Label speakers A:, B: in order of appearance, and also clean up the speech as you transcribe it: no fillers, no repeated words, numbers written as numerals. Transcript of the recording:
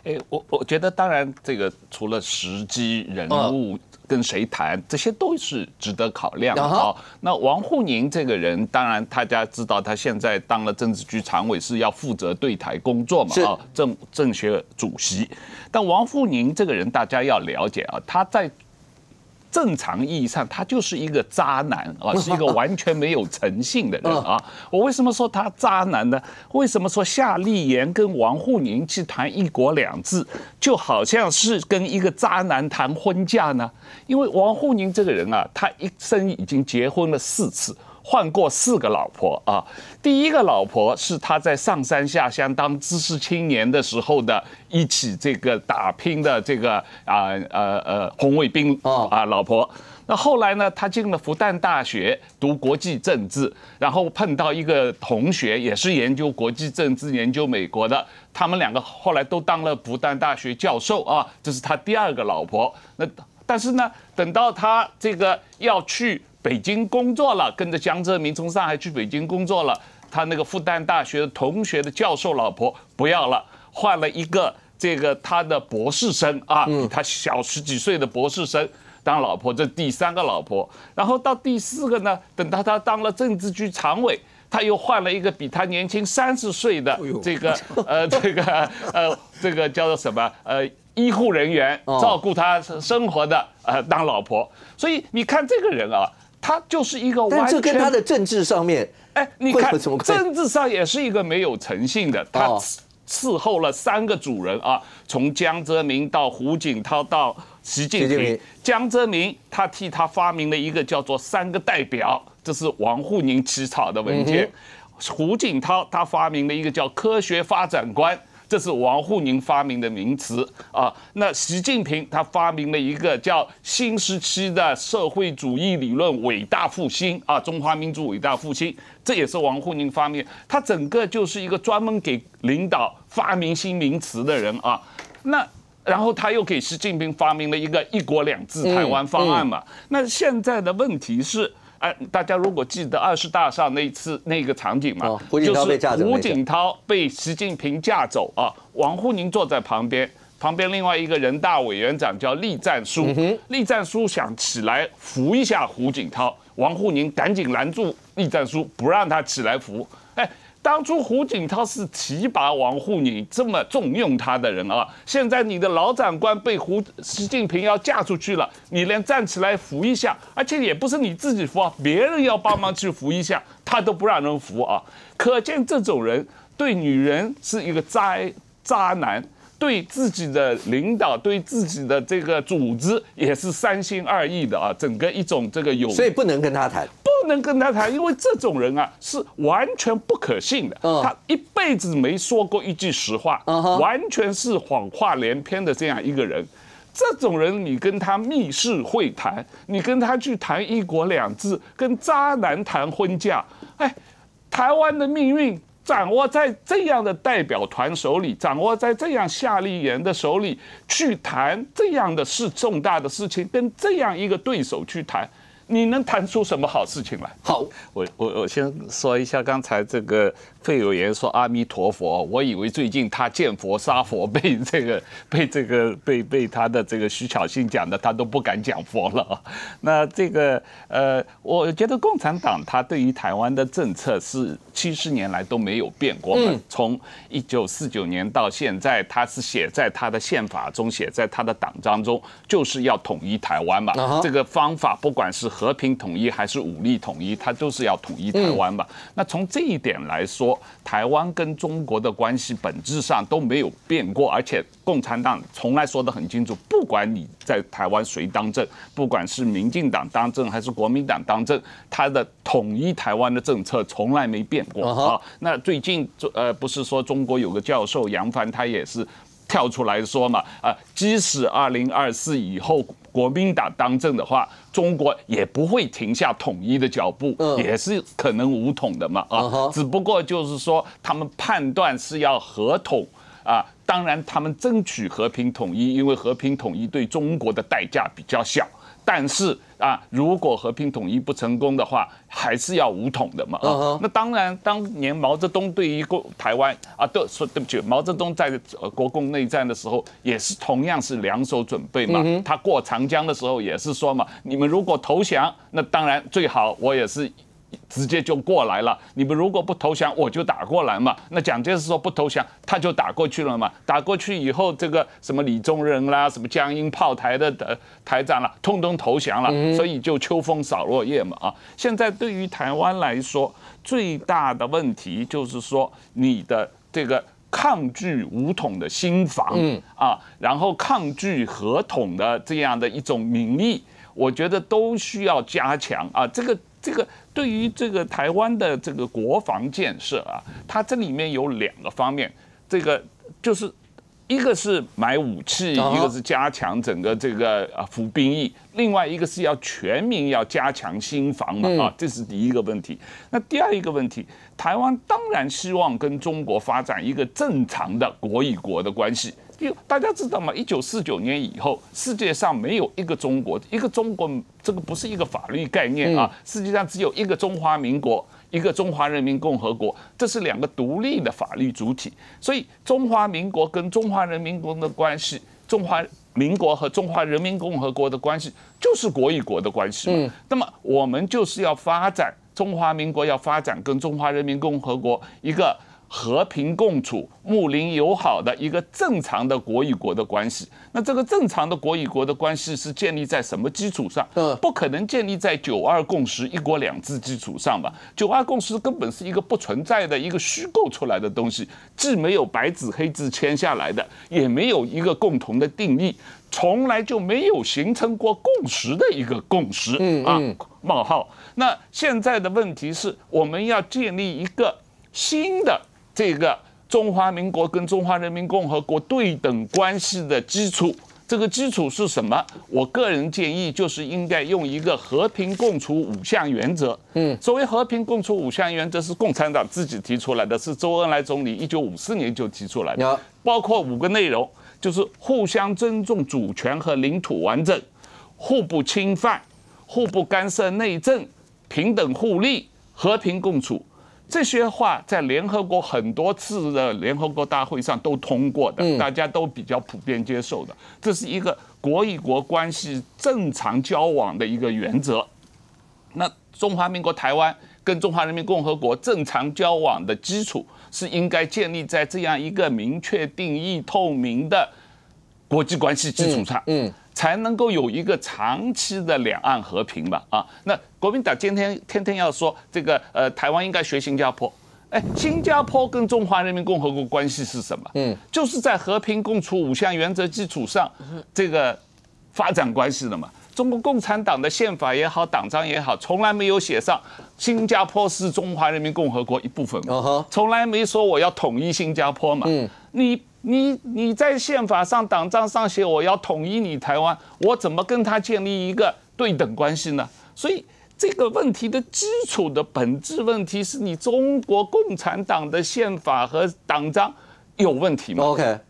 A: 我觉得当然这个除了时机、人物跟谁谈，这些都是值得考量的啊。那王沪宁这个人，当然大家知道他现在当了政治局常委，是要负责对台工作嘛啊，政协主席。但王沪宁这个人，大家要了解啊，他在正常意义上，他就是一个渣男啊，是一个完全没有诚信的人啊。我为什么说他渣男呢？为什么说夏立言跟王沪宁去谈一国两制，就好像是跟一个渣男谈婚嫁呢？因为王沪宁这个人啊，他一生已经结婚了4次。换过4个老婆啊！第一个老婆是他在上山下乡当知识青年的时候的一起这个打拼的这个红卫兵老婆。那后来呢，他进了复旦大学读国际政治，然后碰到一个同学也是研究国际政治、研究美国的，他们2个后来都当了复旦大学教授啊。这是他第2个老婆。但是呢，等到他这个要去北京工作了，跟着江泽民从上海去北京工作了。他那个复旦大学的同学的教授老婆不要了，换了一个这个他的博士生啊，比他小10几岁的博士生当老婆，这第3个老婆。然后到第4个呢，等到他当了政治局常委，他又换了一个比他年轻30岁的这个叫做什么医护人员，照顾他生活的当老婆。所以你看这个人啊。他就是一个完全，
B: 但这跟他的政治上面，
A: 你看政治上也是一个没有诚信的。他伺候了3个主人啊，从江泽民到胡锦涛到习近平。江泽民他替他发明了一个叫做3个代表，这是王沪宁起草的文件。胡锦涛他发明了一个叫科学发展观。这是王沪宁发明的名词啊。那习近平他发明了一个叫新时期的社会主义理论伟大复兴啊，中华民族伟大复兴，这也是王沪宁发明。他整个就是一个专门给领导发明新名词的人啊。然后他又给习近平发明了一个一国两制台湾方案嘛。那现在的问题是。大家如果记得20大上那一次那个场景嘛，就是胡锦涛被习近平架走啊，王沪宁坐在旁边另外一个人大委员长叫栗战书，栗战书想起来扶一下胡锦涛，王沪宁赶紧拦住栗战书，不让他起来扶。当初胡锦涛是提拔王沪宁这么重用他的人啊，现在你的老长官被习近平要嫁出去了，你连站起来扶一下，而且也不是你自己扶啊，别人要帮忙去扶一下，他都不让人扶啊。可见这种人对女人是一个渣男，对自己的领导、对自己的这个组织也是3心2意的啊，整个一种这个
B: 所以不能跟他谈。
A: 不能跟他谈，因为这种人啊是完全不可信的。他一辈子没说过一句实话，完全是谎话连篇的这样一个人。这种人，你跟他密室会谈，你跟他去谈一国两制，跟渣男谈婚嫁，台湾的命运掌握在这样的代表团手里，掌握在这样夏立言的手里，去谈这样的重大的事情，跟这样一个对手去谈。你能谈出什么好事情来？好，我先说一下刚才这个费有言说阿弥陀佛，我以为最近他见佛杀佛被他的这个徐巧芯讲的，他都不敢讲佛了。那这个我觉得共产党他对于台湾的政策是70年来都没有变过。从1949年到现在，他是写在他的宪法中，写在他的党章中，就是要统一台湾嘛。这个方法不管是和平统一还是武力统一，它都是要统一台湾嘛。那从这一点来说，台湾跟中国的关系本质上都没有变过，而且共产党从来说得很清楚，不管你在台湾谁当政，不管是民进党当政还是国民党当政，他的统一台湾的政策从来没变过啊。那最近不是说中国有个教授杨帆，他也是跳出来说嘛，即使2024以后国民党当政的话，中国也不会停下统一的脚步，也是可能武统的嘛啊。只不过就是说，他们判断是要合统， 当然他们争取和平统一，因为和平统一对中国的代价比较小。但是如果和平统一不成功的话，还是要武统的嘛那当然，当年毛泽东对于台湾对不起，毛泽东在国共内战的时候，也是同样是两手准备嘛。他过长江的时候也是说嘛，你们如果投降，那当然最好，我也是直接就过来了。你们如果不投降，我就打过来嘛。那蒋介石说不投降，他就打过去了嘛。打过去以后，这个什么李宗仁啦，什么江阴炮台的台长啦，通通投降了，所以就秋风扫落叶嘛现在对于台湾来说，最大的问题就是说你的这个抗拒武统的心防然后抗拒合统的这样的一种民意，我觉得都需要加强这个对于这个台湾的这个国防建设它这里面有2个方面，这个就是一个是买武器，一个是加强整个这个服兵役，另外一个是要全民要加强心防嘛这是第一个问题。那第二一个问题，台湾当然希望跟中国发展一个正常的国与国的关系。大家知道吗？1949年以后，世界上没有一个中国，一个中国这个不是一个法律概念世界上只有一个中华民国，一个中华人民共和国，这是2个独立的法律主体。所以中华民国跟中华人民共和国的关系，中华民国和中华人民共和国的关系，就是国与国的关系嘛。那么我们就是要发展中华民国，要发展跟中华人民共和国一个和平共处、睦邻友好的一个正常的国与国的关系。那这个正常的国与国的关系是建立在什么基础上？不可能建立在9·2共识、一国两制基础上吧？9·2共识根本是一个不存在的一个虚构出来的东西，既没有白纸黑字签下来的，也没有一个共同的定义，从来就没有形成过共识的一个共识冒号。那现在的问题是，我们要建立一个新的这个中华民国跟中华人民共和国对等关系的基础，这个基础是什么？我个人建议就是应该用一个和平共处5项原则。所谓和平共处5项原则是共产党自己提出来的，是周恩来总理1954年就提出来的，包括5个内容，就是互相尊重主权和领土完整，互不侵犯，互不干涉内政，平等互利，和平共处。这些话在联合国很多次的联合国大会上都通过的，大家都比较普遍接受的。这是一个国与国关系正常交往的一个原则。那中华民国台湾跟中华人民共和国正常交往的基础是应该建立在这样一个明确定义、透明的国际关系基础上。才能够有一个长期的两岸和平吧那国民党天天要说这个台湾应该学新加坡，新加坡跟中华人民共和国关系是什么？就是在和平共处5项原则基础上这个发展关系的嘛。中国共产党的宪法也好，党章也好，从来没有写上新加坡是中华人民共和国一部分嘛，从来没说我要统一新加坡嘛。你在宪法上、党章上写我要统一你台湾，我怎么跟他建立一个对等关系呢？所以这个问题的基础的本质问题是你中国共产党的宪法和党章有问题吗？
B: OK。